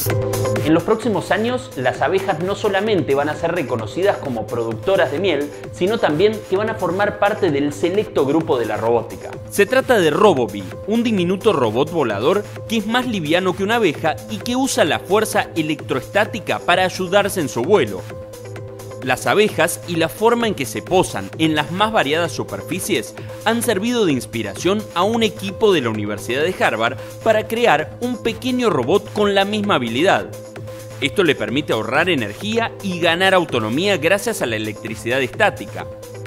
En los próximos años, las abejas no solamente van a ser reconocidas como productoras de miel, sino también que van a formar parte del selecto grupo de la robótica. Se trata de RoboBee, un diminuto robot volador que es más liviano que una abeja y que usa la fuerza electroestática para ayudarse en su vuelo. Las abejas y la forma en que se posan en las más variadas superficies han servido de inspiración a un equipo de la Universidad de Harvard para crear un pequeño robot con la misma habilidad. Esto le permite ahorrar energía y ganar autonomía gracias a la electricidad estática.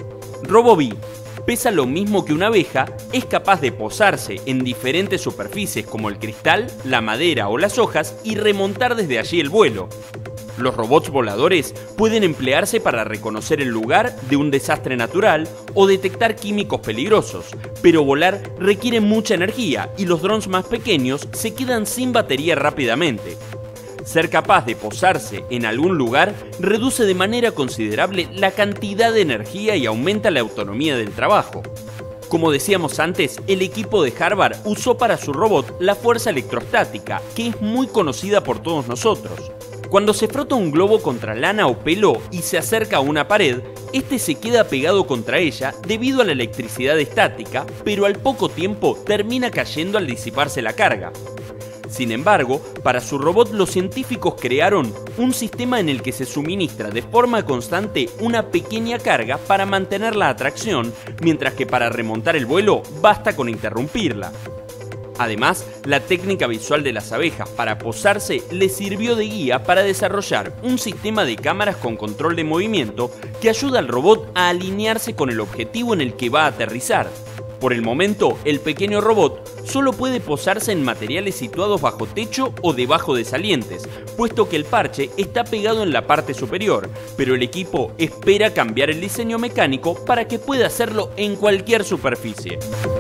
RoboBee pesa lo mismo que una abeja, es capaz de posarse en diferentes superficies como el cristal, la madera o las hojas y remontar desde allí el vuelo. Los robots voladores pueden emplearse para reconocer el lugar de un desastre natural o detectar químicos peligrosos, pero volar requiere mucha energía y los drones más pequeños se quedan sin batería rápidamente. Ser capaz de posarse en algún lugar reduce de manera considerable la cantidad de energía y aumenta la autonomía del trabajo. Como decíamos antes, el equipo de Harvard usó para su robot la fuerza electrostática, que es muy conocida por todos nosotros. Cuando se frota un globo contra lana o pelo y se acerca a una pared, este se queda pegado contra ella debido a la electricidad estática, pero al poco tiempo termina cayendo al disiparse la carga. Sin embargo, para su robot los científicos crearon un sistema en el que se suministra de forma constante una pequeña carga para mantener la atracción, mientras que para remontar el vuelo basta con interrumpirla. Además, la técnica visual de las abejas para posarse les sirvió de guía para desarrollar un sistema de cámaras con control de movimiento que ayuda al robot a alinearse con el objetivo en el que va a aterrizar. Por el momento, el pequeño robot solo puede posarse en materiales situados bajo techo o debajo de salientes, puesto que el parche está pegado en la parte superior, pero el equipo espera cambiar el diseño mecánico para que pueda hacerlo en cualquier superficie.